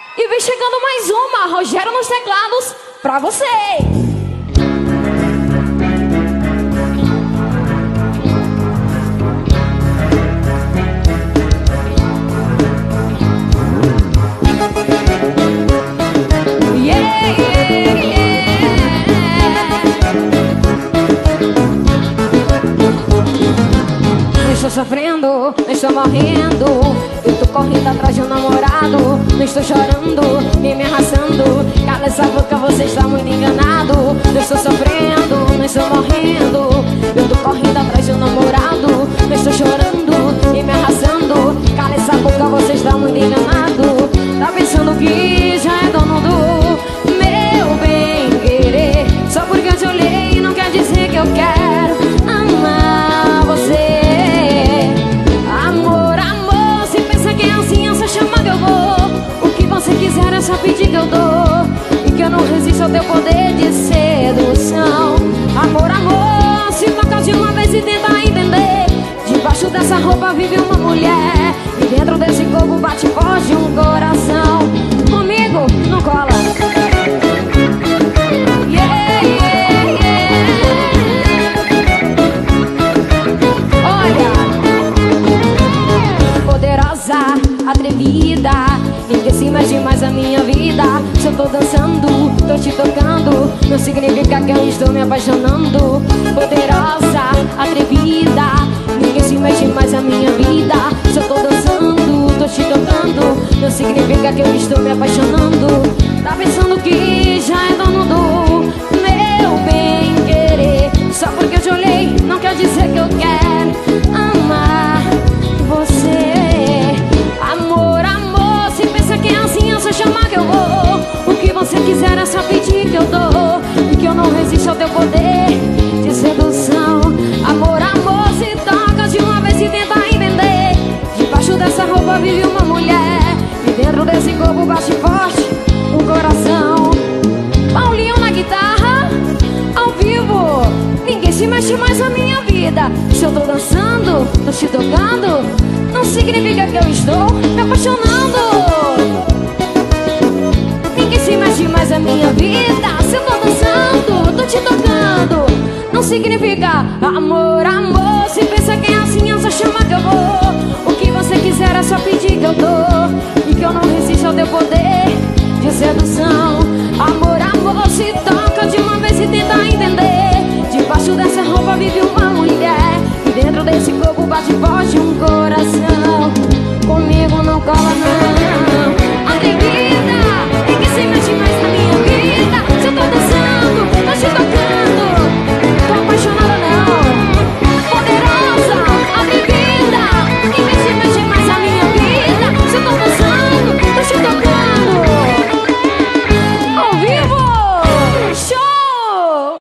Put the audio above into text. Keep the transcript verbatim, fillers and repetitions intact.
E vem chegando mais uma, Rogério nos teclados, pra você. Yeah, yeah, yeah. Não estou sofrendo, não estou morrendo. Eu tô correndo atrás de um namorado. Não estou chorando, nem me arrastando. Cala essa boca, você está muito enganado. Não estou sofrendo, não estou morrendo. Eu tô correndo atrás de um namorado. Não estou chorando, nem me arrastando. Cala essa boca, você está muito enganado. Tá pensando que já é dono do meu bem-querer. Só porque eu te olhei não quer dizer que eu quero amar você. Amor, amor, se pensa que é assim, é só chamar que eu vou. O que você quiser é só pedir que eu dou. E que eu não resisto ao teu poder de sedução. Amor, amor, se toca de uma vez e tenta entender. Debaixo dessa roupa vive uma mulher. E dentro desse corpo bate forte um coração. Comigo não cola. Yeah, yeah, yeah. Olha, poderosa, atrevida, ninguém se mexe mais a minha vida. Se eu tô dançando, tô te tocando, não significa que eu estou me apaixonando. Poderosa, atrevida, ninguém se mexe mais a minha vida. Se eu tô dançando, tô te tocando, não significa que eu estou me apaixonando. Tá pensando que já é dono do meu bem-querer. Só porque eu te olhei não quer dizer que eu quero amar você. Amor, amor, se pensa que é assim, é só chamar que eu vou. O que você quiser é só pedir que eu dou. E que eu não resisto ao teu poder de sedução. Amor, amor, se toca de uma vez e tenta entender. Debaixo dessa roupa vive uma mulher. E dentro desse corpo bate forte um coração. Paulinho na guitarra, ao vivo. Ninguém se mexe mais na minha vida. Se eu tô dançando, tô te tocando, não significa que eu estou me apaixonando. Ninguém se mexe mais na minha vida. Se eu tô dançando, tô te tocando, não significa amor, amor. Se pensa que é assim, é só chamar que eu vou. O que você quiser é só pedir que eu dou. E que eu não resisto ao teu poder de sedução. Amor, amor, se toca de uma vez e tenta entender. Debaixo dessa roupa vive uma mulher. E dentro desse corpo bate forte um corpo.